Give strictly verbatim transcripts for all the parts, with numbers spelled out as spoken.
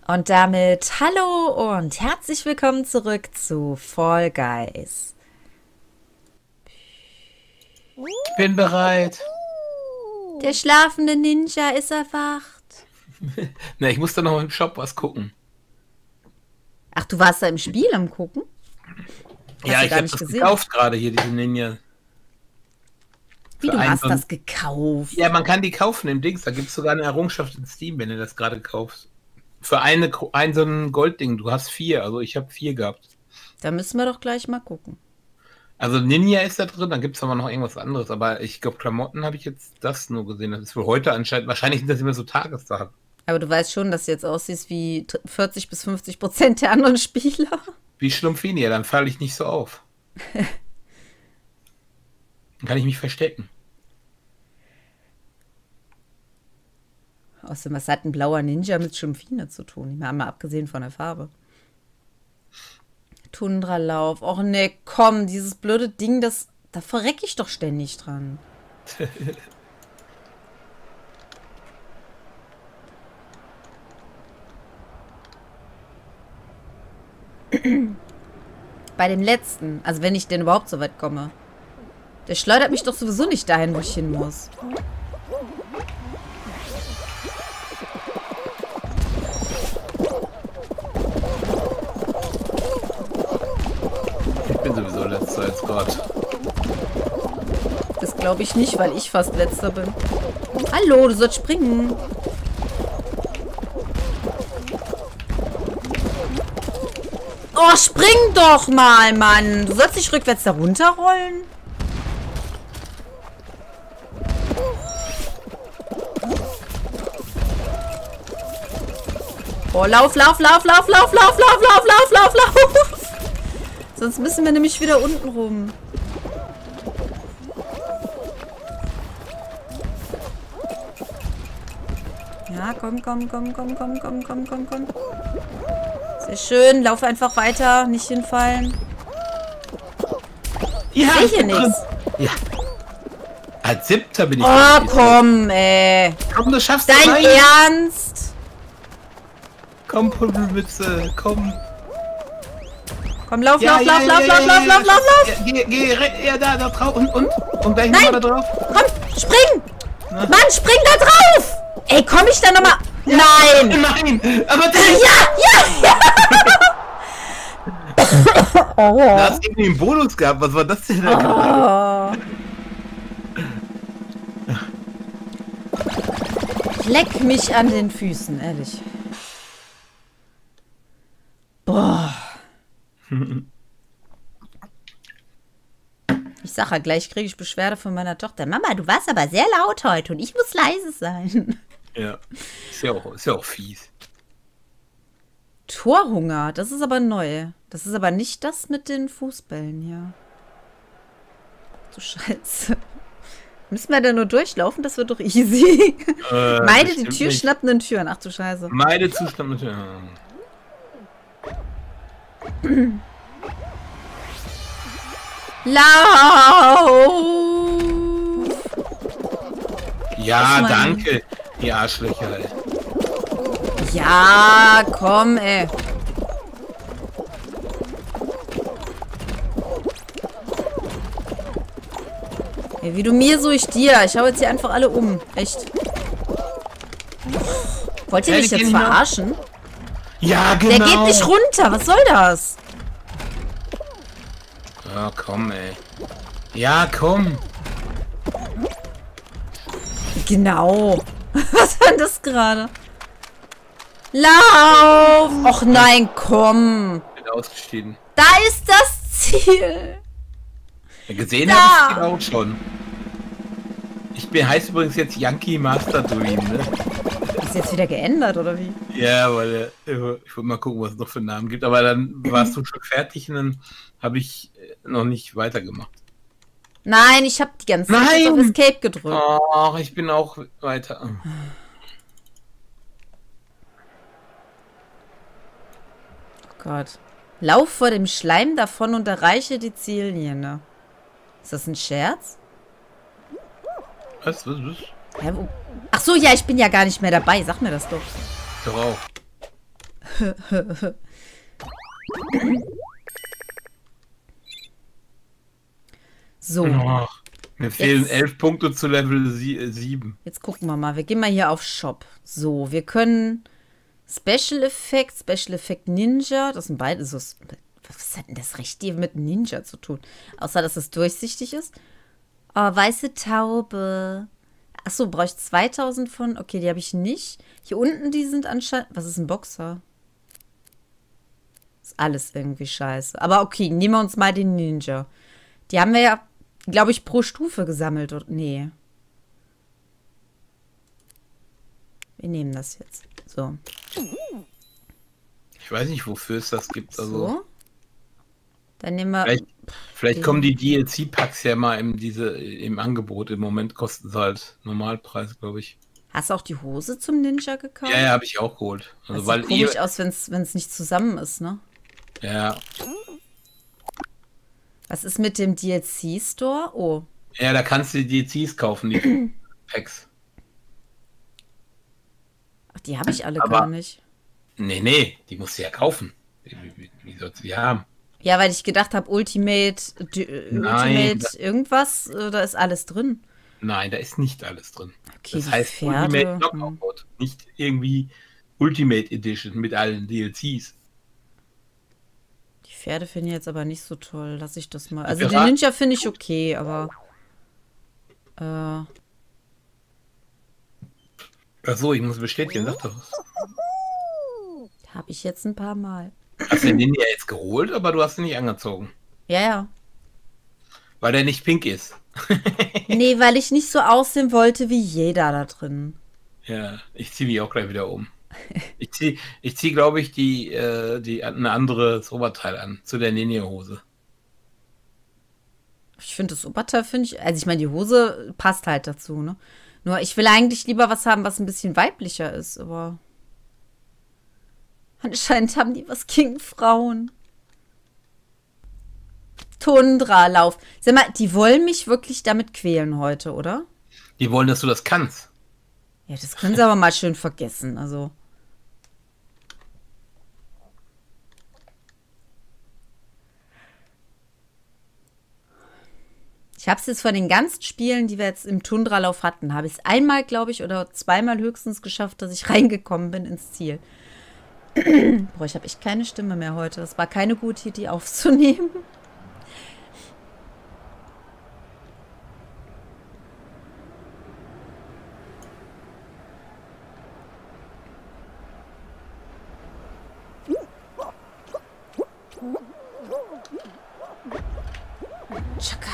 Und damit hallo und herzlich willkommen zurück zu Fall Guys. Bin bereit. Der schlafende Ninja ist erwacht. Na, ich musste noch im Shop was gucken. Ach, du warst da im Spiel am Gucken? Hast ja, du ich gar habe nicht das gesehen? gekauft gerade hier, diese Ninja. Wie, Für du einen hast so ein- das gekauft? Ja, man kann die kaufen im Dings. Da gibt es sogar eine Errungenschaft in Steam, wenn du das gerade kaufst. Für eine, ein so ein Goldding. Du hast vier. Also ich habe vier gehabt. Da müssen wir doch gleich mal gucken. Also Ninja ist da drin, dann gibt es aber noch irgendwas anderes. Aber ich glaube, Klamotten habe ich jetzt das nur gesehen. Das ist für heute anscheinend. Wahrscheinlich sind das immer so Tagessachen. Aber du weißt schon, dass du jetzt aussiehst wie vierzig bis fünfzig Prozent der anderen Spieler. Wie Schlumpfini, ja, dann falle ich nicht so auf. Dann kann ich mich verstecken. Außerdem, was hat ein blauer Ninja mit Schimpfine zu tun? Mal, mal abgesehen von der Farbe. Tundralauf. Och ne, komm, dieses blöde Ding, das, da verrecke ich doch ständig dran. Bei dem letzten, also wenn ich denn überhaupt so weit komme. Der schleudert mich doch sowieso nicht dahin, wo ich hin muss. Ich bin sowieso letzter als Gott. Das glaube ich nicht, weil ich fast letzter bin. Hallo, du sollst springen. Oh, spring doch mal, Mann. Du sollst dich rückwärts da runterrollen. Oh, lauf, lauf, lauf, lauf, lauf, lauf, lauf, lauf, lauf, lauf, lauf. Sonst müssen wir nämlich wieder unten rum. Ja, komm, komm, komm, komm, komm, komm, komm, komm, komm. Sehr schön, lauf einfach weiter, nicht hinfallen. Ja, Ich sehe hier nichts. Ja. Als Siebter bin ich. Oh, komm, ey. Komm, du schaffst das. Dein Nein. Ernst? Komm, Pudelmütze, komm. Komm, lauf, Ja, lauf, ja, lauf, ja, lauf, ja, lauf, ja, lauf, ja, lauf, lauf, lauf. Ja, geh, geh, re- ja, da, da drauf. Und, und? Und gleich Nein. nochmal da drauf. Komm, spring. Mann, spring da drauf. Ey, komm ich da nochmal? Nein. Nein, aber du Ja, ja, ja. Oh. hast irgendwie einen Bonus gehabt. Was war das denn da gerade? Oh. Leck mich an den Füßen, ehrlich. Boah. Ich sag ja, gleich kriege ich Beschwerde von meiner Tochter. Mama, du warst aber sehr laut heute und ich muss leise sein. Ja, ist ja auch, ist ja auch fies. Torhunger, das ist aber neu. Das ist aber nicht das mit den Fußbällen hier. Du Scheiße. Müssen wir da nur durchlaufen? Das wird doch easy. Äh, Meide die bestimmt Tür nicht. schnappenden Türen. Ach du Scheiße. Meide Zustand natürlich. Lauf! Ja, Das ist mein- danke. Die Arschlöcher. Ey. Ja, komm, ey. Ey, wie du mir, so ich dir. Ich hau jetzt hier einfach alle um. Echt. Wollt ihr Ja, mich die jetzt gehen hinaus. verarschen? Ja, genau. Der geht nicht runter. Was soll das? Ja, komm, ey. Ja, komm. Genau. Was war denn das gerade? Lauf! Och nein, komm. Bin ausgestiegen. Da ist das Ziel. Ja, gesehen Da. habe ich ihn auch schon. Ich bin heißt übrigens jetzt Yankee Master Dream, ne? Ist jetzt wieder geändert, oder wie? Ja, weil äh, ich wollte mal gucken, was es noch für Namen gibt. Aber dann warst du schon fertig und dann habe ich äh, noch nicht weitergemacht. Nein, ich habe die ganze Zeit Nein! jetzt auf Escape gedrückt. Ach, ich bin auch weiter. Oh Gott. Lauf vor dem Schleim davon und erreiche die Ziellinie. Ist das ein Scherz? Was, was, was? Hä, wo? Ach so, ja, ich bin ja gar nicht mehr dabei. Sag mir das doch. Doch auch. So. Oh, mir fehlen Jetzt- elf Punkte zu Level sieben. Jetzt gucken wir mal. Wir gehen mal hier auf Shop. So, wir können Special Effect, Special Effect Ninja. Das sind beide so. Was hat denn das richtig mit Ninja zu tun? Außer, dass es durchsichtig ist. Oh, weiße Taube. Achso, brauche ich zweitausend von? Okay, die habe ich nicht. Hier unten, die sind anscheinend. Was ist ein Boxer? Ist alles irgendwie scheiße. Aber okay, nehmen wir uns mal den Ninja. Die haben wir ja, glaube ich, pro Stufe gesammelt. Oder? Nee. Wir nehmen das jetzt. So. Ich weiß nicht, wofür es das gibt. Also, So. Dann nehmen wir. vielleicht, vielleicht den- kommen die D L C-Packs ja mal im, diese, im Angebot. Im Moment kosten sie halt Normalpreis, glaube ich. Hast du auch die Hose zum Ninja gekauft? Ja, ja, habe ich auch geholt. Also, Das weil sieht komisch ihr, aus, wenn es nicht zusammen ist, ne? ja, Was ist mit dem D L C-Store? Oh. ja, da kannst du die D L Cs kaufen, die Packs. Ach, die habe ich alle Aber- gar nicht. Nee, nee, die musst du ja kaufen. Wie, wie, wie sollst du die haben? Ja, weil ich gedacht habe, Ultimate, D Nein, Ultimate irgendwas, äh, da ist alles drin. Nein, da ist nicht alles drin. Okay, Das die heißt Pferde. Ultimate hm. Knockout, nicht irgendwie Ultimate Edition mit allen D L Cs. Die Pferde finde ich jetzt aber nicht so toll. Lass ich das mal. Also den Piraten- Ninja finde ich okay, aber. Äh, Achso, ich muss bestätigen, sag doch was. habe ich jetzt ein paar Mal. Hast du den ja jetzt geholt, aber du hast ihn nicht angezogen. Ja, ja. Weil der nicht pink ist. Nee, weil ich nicht so aussehen wollte wie jeder da drin. Ja, ich ziehe mich auch gleich wieder um. Ich ziehe, ich zieh, glaube ich, die, äh, die eine andere das Oberteil an, zu der Ninja-Hose. Ich finde das Oberteil, finde ich. Also ich meine, die Hose passt halt dazu, ne? Nur ich will eigentlich lieber was haben, was ein bisschen weiblicher ist, aber. Anscheinend haben die was gegen Frauen. Tundra-Lauf. Sag mal, die wollen mich wirklich damit quälen heute, oder? Die wollen, dass du das kannst. Ja, das können sie aber mal schön vergessen. Also. Ich habe es jetzt von den ganzen Spielen, die wir jetzt im Tundralauf hatten, habe ich es einmal, glaube ich, oder zweimal höchstens geschafft, dass ich reingekommen bin ins Ziel. Boah, ich habe echt keine Stimme mehr heute. Das war keine gute Idee aufzunehmen. Tschakka.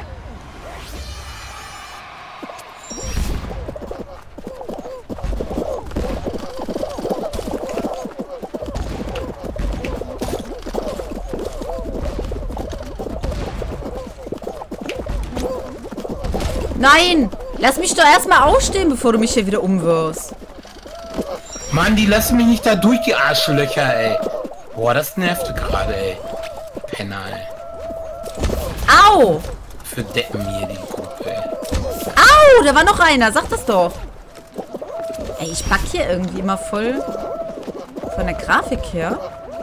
Nein! Lass mich doch erstmal aufstehen, bevor du mich hier wieder umwirfst. Mann, die lassen mich nicht da durch, die Arschlöcher, ey. Boah, das nervt gerade, ey. Penner, ey. Au! Für Deppen hier, die Gruppe, ey. Au! Da war noch einer. Sag das doch. Ey, ich back hier irgendwie immer voll von der Grafik her.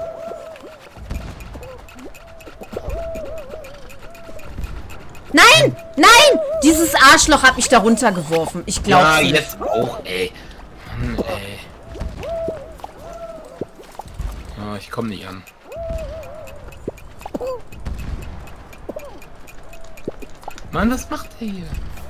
Nein! Nein! Dieses Arschloch hat mich da runtergeworfen. Ich glaub's Ja, nicht. jetzt auch, ey. Mann, ey. Oh, ich komm nicht an. Mann, was macht der hier?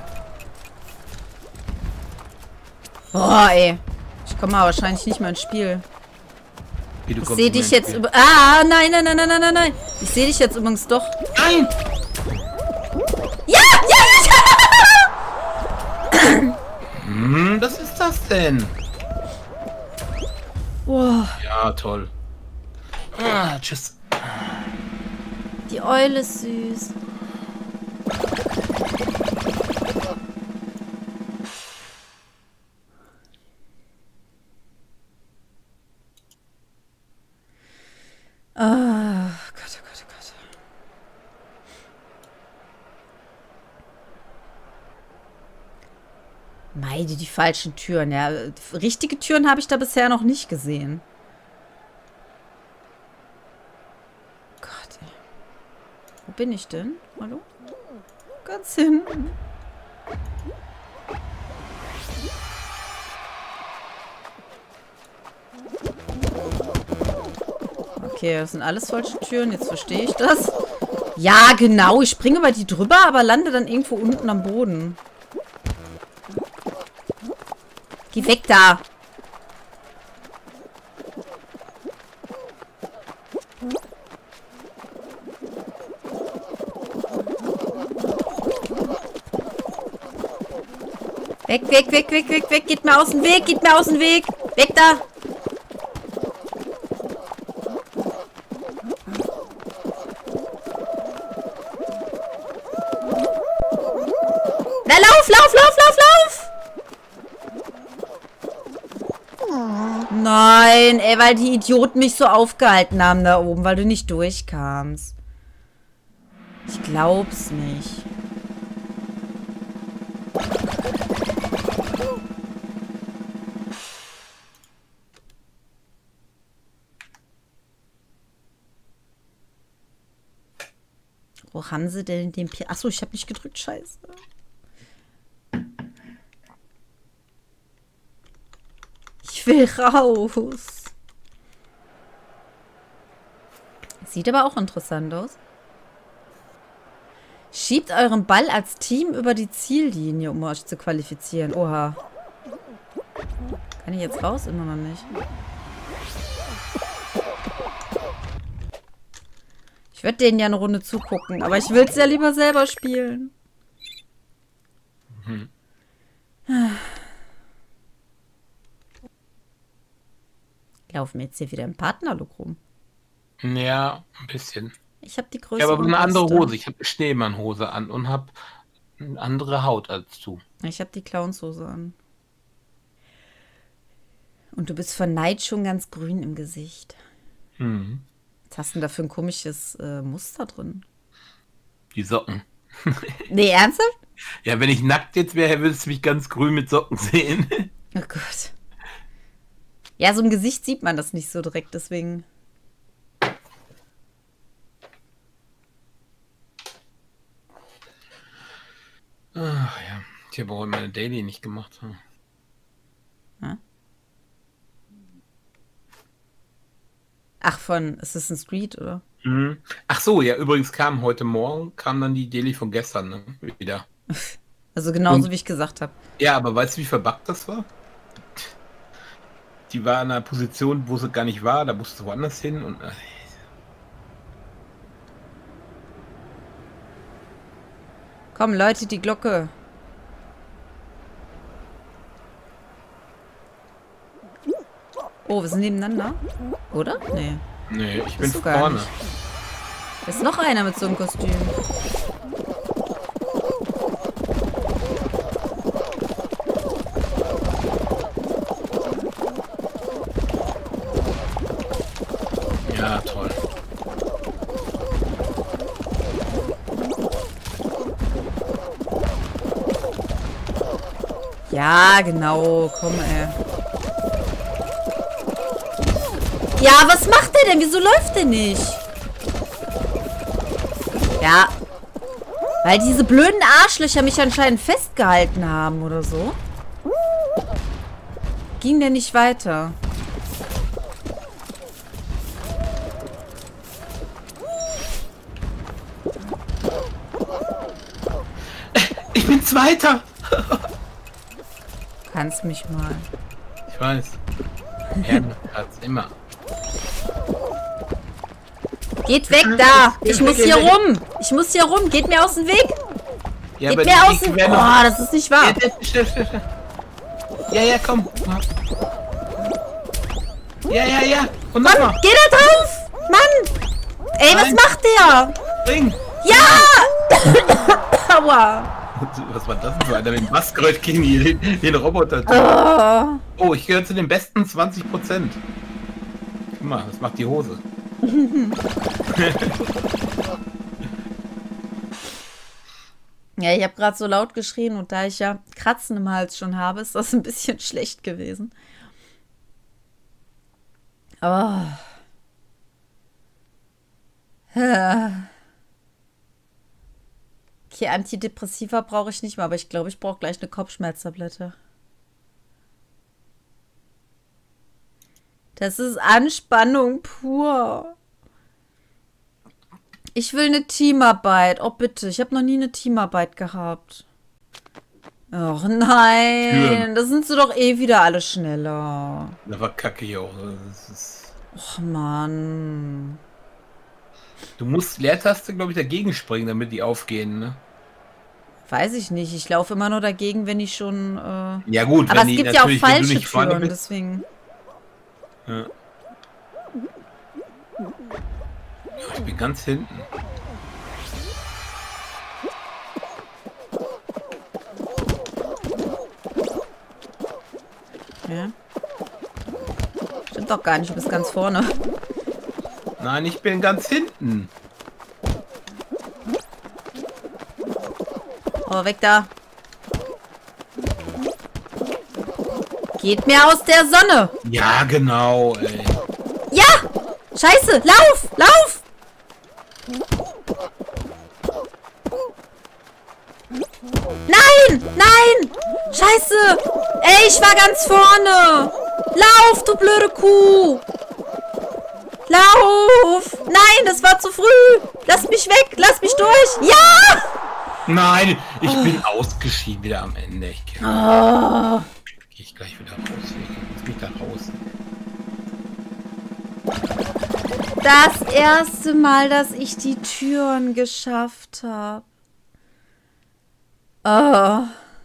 Boah, ey. Ich komme mal wahrscheinlich nicht mehr ins Spiel. Wie, du Ich kommst sehe nicht mehr dich ins jetzt Spiel. über... Ah, nein, nein, nein, nein, nein, nein, nein. Ich sehe dich jetzt übrigens doch. Nein! Ja, ja, ja! Hm, was ist das denn? Boah, Ja, toll. Ah, tschüss. die Eule ist süß. Ah, Gott, oh Gott, oh Gott. Meide die falschen Türen. Ja, richtige Türen habe ich da bisher noch nicht gesehen. Wo bin ich denn? Hallo? Ganz hinten. Okay, das sind alles falsche Türen. Jetzt verstehe ich das. Ja, genau. Ich springe über die drüber, aber lande dann irgendwo unten am Boden. Geh weg da. Weg, weg, weg, weg, weg, weg. Geht mir aus dem Weg, geht mir aus dem Weg. Weg da. Na, lauf, lauf, lauf, lauf, lauf. Nein, ey, weil die Idioten mich so aufgehalten haben da oben, weil du nicht durchkamst. Ich glaub's nicht. Wo haben sie denn den Pi... Achso, ich habe nicht gedrückt, scheiße. Ich will raus. Sieht aber auch interessant aus. Schiebt euren Ball als Team über die Ziellinie, um euch zu qualifizieren. Oha. Kann ich jetzt raus? Immer noch nicht. Ich würde denen ja eine Runde zugucken, aber ich will es ja lieber selber spielen. Mhm. Laufen wir jetzt hier wieder im Partnerlook rum? Ja, ein bisschen. Ich habe die größere Ja, aber eine andere Brüste. Hose. Ich habe eine Schneemannhose an und habe eine andere Haut als du. Ich habe die Clownshose an. Und du bist vor Neid schon ganz grün im Gesicht. Mhm. Was hast du denn da für ein komisches äh, Muster drin? Die Socken. Nee, ernsthaft? Ja, wenn ich nackt jetzt wäre, würdest du mich ganz grün mit Socken sehen. Oh Gott. Ja, so im Gesicht sieht man das nicht so direkt, deswegen... Ach ja, ich habe heute meine Daily nicht gemacht. Hm. Hm? Ach, von Assassin's Creed, oder? Mhm. Ach so, ja, übrigens kam heute Morgen, kam dann die Daily von gestern, ne, wieder. Also genauso, Und- wie ich gesagt habe. Ja, aber weißt du, wie verbuggt das war? Die war in einer Position, wo sie gar nicht war, da musste sie woanders hin und... äh, Komm, Leute, die Glocke. Oh, wir sind nebeneinander. Oder? Nee. Nee, ich bin Bist du gar vorne. nicht. Da ist noch einer mit so einem Kostüm. Ja, toll. Ja, genau. Komm, ey. Ja, was macht der denn? Wieso läuft der nicht? Ja. Weil diese blöden Arschlöcher mich anscheinend festgehalten haben oder so. Ging der nicht weiter. Ich bin Zweiter! Kannst mich mal. Ich weiß. Ehrenplatz, immer. Geht weg da! Ich muss hier rum! Ich muss hier rum! Geht mir aus dem Weg! Ja, Geht aber mir die aus dem... werden Oh, noch- das ist nicht wahr! Ja, schnell, schnell, schnell. Ja, ja, komm. Ja, ja, ja. Und Mann, nochmal. geh da drauf! Mann! Ey, was Nein. macht der? Spring. Ja! Aua! Was war das denn so? Einer mit dem Maskröt gegen den, den Roboter. Oh. Oh, ich gehöre zu den besten zwanzig Prozent. Guck mal, das macht die Hose. Ja, ich habe gerade so laut geschrien und da ich ja Kratzen im Hals schon habe, ist das ein bisschen schlecht gewesen. Oh. Okay, Antidepressiva brauche ich nicht mehr, aber ich glaube, ich brauche gleich eine Kopfschmerztablette. Das ist Anspannung pur. Ich will eine Teamarbeit. Oh, bitte. Ich habe noch nie eine Teamarbeit gehabt. Och nein. Türen. Das sind sie doch eh wieder alle schneller. Da war Kacke hier auch. Das ist Och Mann. Du musst Leertaste, glaube ich, dagegen springen, damit die aufgehen, ne? Weiß ich nicht. Ich laufe immer nur dagegen, wenn ich schon... Äh... Ja gut, aber wenn es die gibt ja auch falsche nicht Türen, bist. Deswegen... Ja. Ich bin ganz hinten. Ja. Stimmt doch gar nicht, du bist ganz vorne. Nein, ich bin ganz hinten. Oh, weg da. Geht mir aus der Sonne. Ja, genau, ey. Ja! Scheiße! Lauf! Lauf! Nein! Nein! Scheiße! Ey, ich war ganz vorne! Lauf, du blöde Kuh! Lauf! Nein, das war zu früh! Lass mich weg! Lass mich durch! Ja! Nein, ich oh. bin ausgeschieden wieder am Ende. Ich gehe oh. geh ich gleich wieder raus. Jetzt bin ich da raus. Das erste Mal, dass ich die Türen geschafft habe. Oh.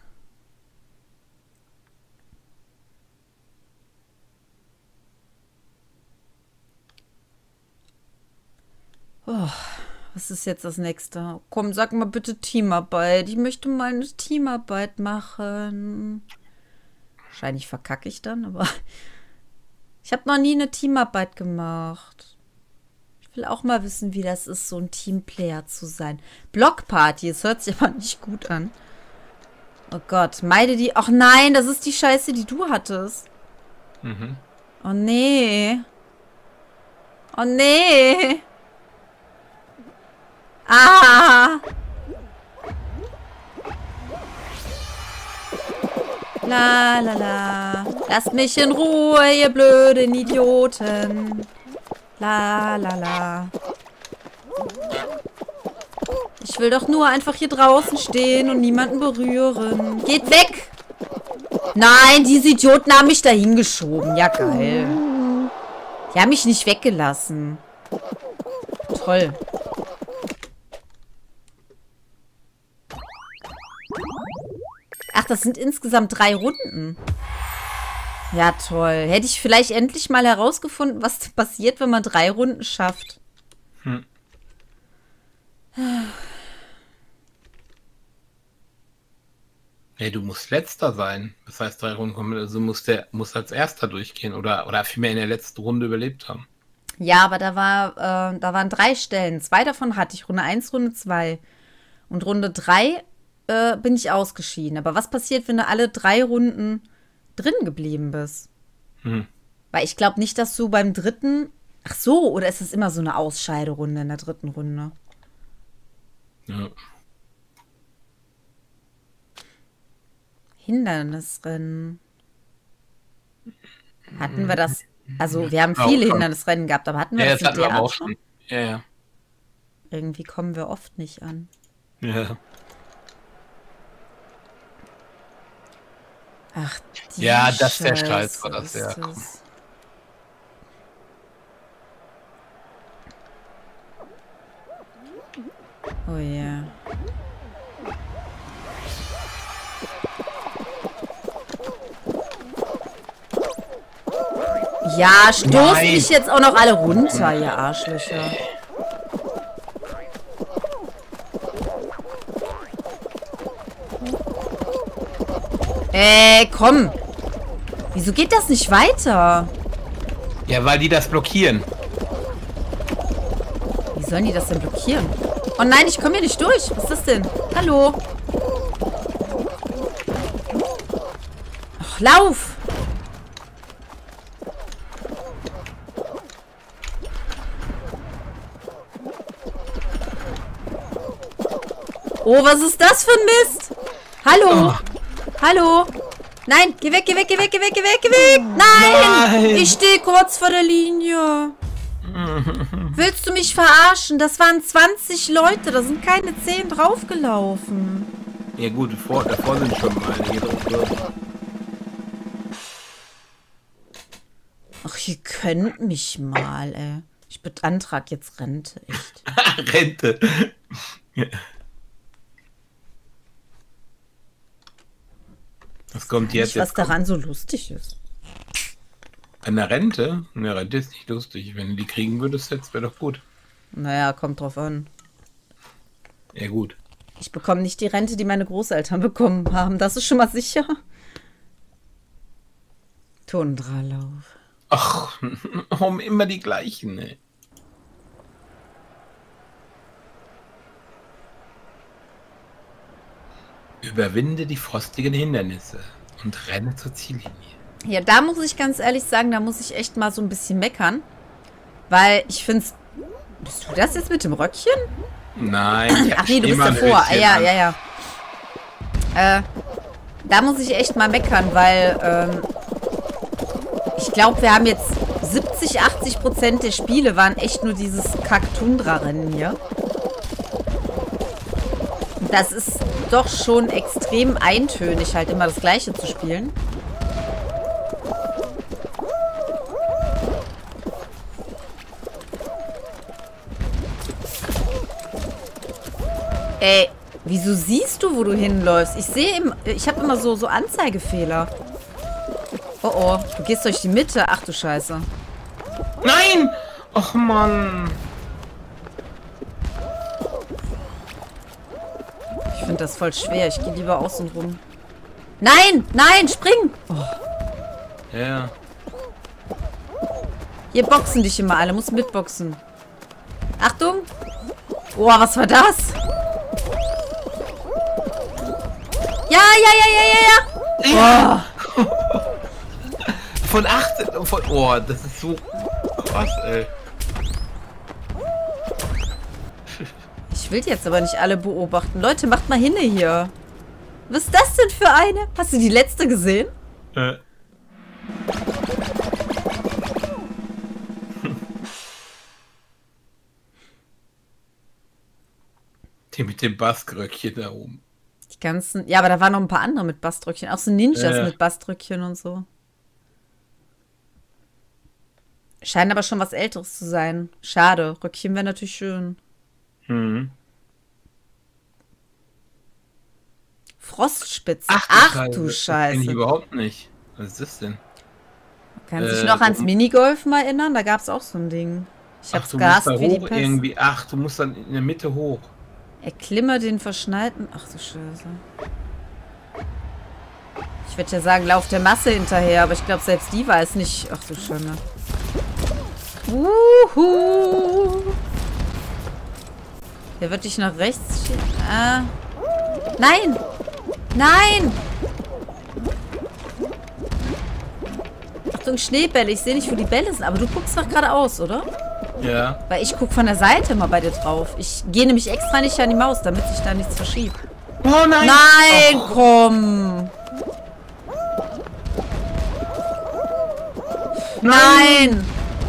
Oh. Was ist jetzt das nächste? Komm, sag mal bitte Teamarbeit. Ich möchte mal eine Teamarbeit machen. Wahrscheinlich verkacke ich dann, aber ich habe noch nie eine Teamarbeit gemacht. Ich will auch mal wissen, wie das ist, so ein Teamplayer zu sein. Blockparty, es hört sich aber nicht gut an. Oh Gott, meide die... Ach nein, das ist die Scheiße, die du hattest. Mhm. Oh nee. Oh nee. Ah! La la la. Lasst mich in Ruhe, ihr blöden Idioten. La la la. Ich will doch nur einfach hier draußen stehen und niemanden berühren. Geht weg! Nein, diese Idioten haben mich dahin geschoben. Ja, geil. Die haben mich nicht weggelassen. Toll. Ach, das sind insgesamt drei Runden. Ja, toll. Hätte ich vielleicht endlich mal herausgefunden, was passiert, wenn man drei Runden schafft. Hm. Hey, du musst letzter sein. Das heißt, drei Runden kommen. Also muss der muss als erster durchgehen oder, oder vielmehr in der letzten Runde überlebt haben. Ja, aber da war, äh, da waren drei Stellen. Zwei davon hatte ich. Runde eins, Runde zwei. Und Runde drei äh, bin ich ausgeschieden. Aber was passiert, wenn du alle drei Runden drin geblieben bist? Hm. Weil ich glaube nicht, dass du beim dritten... Ach so, oder ist es immer so eine Ausscheiderunde in der dritten Runde? Ja. Hindernisrennen. Hatten wir das... Also, wir haben viele Hindernisrennen gehabt, aber hatten wir ja, das, das mit der auch schon? Ja, ja. Irgendwie kommen wir oft nicht an. Ja. Ach, die ja, das Scheiße der Scheiß war das, ja. Das. Oh ja. Yeah. Ja, stoßen mich jetzt auch noch alle runter, ihr Arschlöcher. Ey, komm. Wieso geht das nicht weiter? Ja, weil die das blockieren. Wie sollen die das denn blockieren? Oh nein, ich komme hier nicht durch. Was ist das denn? Hallo? Ach, lauf! Oh, was ist das für ein Mist? Hallo? Oh. Hallo? Nein, geh weg, geh weg, geh weg, geh weg, geh weg, geh weg. Nein! Nein. Ich stehe kurz vor der Linie. Willst du mich verarschen? Das waren zwanzig Leute, da sind keine zehn draufgelaufen. Ja gut, vor, davor sind schon mal einige drauf. Ach, ihr könnt mich mal, ey. Ich beantrag jetzt Rente, echt. Rente. Was kommt jetzt? Nicht, was daran so lustig ist. Eine Rente? Eine Rente ist nicht lustig. Wenn du die kriegen würdest, jetzt wäre doch gut. Naja, kommt drauf an. Ja, gut. Ich bekomme nicht die Rente, die meine Großeltern bekommen haben. Das ist schon mal sicher. Tundralauf. Ach, warum immer die gleichen, ey? Überwinde die frostigen Hindernisse und renne zur Ziellinie. Ja, da muss ich ganz ehrlich sagen, da muss ich echt mal so ein bisschen meckern. Weil ich finde es... Bist du das jetzt mit dem Röckchen? Nein. Ach nee, du bist davor. Ah, ja, ja, ja. Äh, da muss ich echt mal meckern, weil ähm, ich glaube, wir haben jetzt siebzig, achtzig Prozent der Spiele waren echt nur dieses Kack-Tundra-Rennen hier. Das ist doch schon extrem eintönig, halt immer das Gleiche zu spielen. Ey, wieso siehst du, wo du hinläufst? Ich sehe im, ich habe immer so, so Anzeigefehler. Oh oh, du gehst durch die Mitte. Ach du Scheiße. Nein! Och Mann. Ich finde das voll schwer. Ich gehe lieber außen rum. Nein, nein, spring! Oh. Ja. Hier boxen dich immer alle. Muss mitboxen. Achtung! Oh, was war das? Ja, ja, ja, ja, ja, ja. Oh. Von achtzehn, von, oh, das ist so krass, ey. Ich will jetzt aber nicht alle beobachten. Leute, macht mal hinne hier. Was ist das denn für eine? Hast du die letzte gesehen? Äh. Die mit dem Baströckchen da oben. Die ganzen... Ja, aber da waren noch ein paar andere mit Baströckchen. Auch so Ninjas äh. mit Baströckchen und so. Scheint aber schon was Älteres zu sein. Schade. Röckchen wäre natürlich schön. Hm. Frostspitze. Ach, Ach Scheiße. du Das Scheiße. kenn ich überhaupt nicht. Was ist das denn? Kann äh, sich noch ans Minigolf mal erinnern? Da gab es auch so ein Ding. Ich hab's Ach, du gehasst musst da wie die hoch Pest. irgendwie. Ach, du musst dann in der Mitte hoch. Erklimme den verschneiten... Ach du Scheiße. Ich würde ja sagen, lauf der Masse hinterher, aber ich glaube, selbst die weiß nicht... Ach du Schöne. Uhu. Der wird dich nach rechts schieben. Ah. Nein! Nein! Achtung, Schneebälle. Ich sehe nicht, wo die Bälle sind, aber du guckst doch geradeaus, oder? Ja. Weil ich gucke von der Seite mal bei dir drauf. Ich gehe nämlich extra nicht an die Maus, damit sich da nichts verschiebt. Oh nein! Nein, oh. komm! Nein! Nein!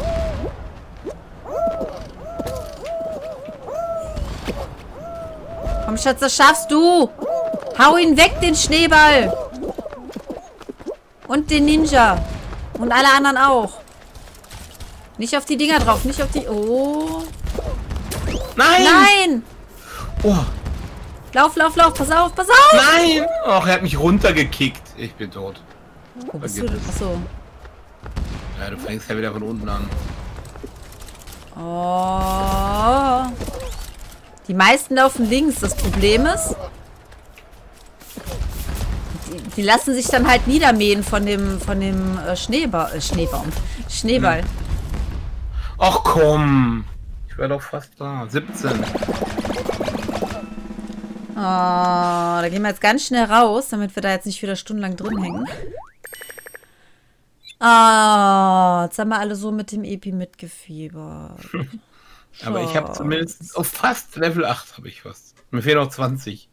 Komm, Schatz, das schaffst du! Hau ihn weg, den Schneeball! Und den Ninja. Und alle anderen auch. Nicht auf die Dinger drauf, nicht auf die... Oh. Nein! Nein! Oh. Lauf, lauf, lauf, pass auf, pass auf! Nein! Ach, er hat mich runtergekickt. Ich bin tot. Wo bist du? Achso. Ja, du fängst ja wieder von unten an. Oh. Die meisten laufen links. Das Problem ist, die, die lassen sich dann halt niedermähen von dem, von dem äh, Schneeba äh, Schneebaum. Schneeball. Ach komm. Ich wäre doch fast da. siebzehn. Oh, da gehen wir jetzt ganz schnell raus, damit wir da jetzt nicht wieder stundenlang drin hängen. Oh, jetzt haben wir alle so mit dem Epi mitgefiebert. Aber ich habe Schatz. zumindest auf fast Level acht habe ich was. Mir fehlen noch zwanzig.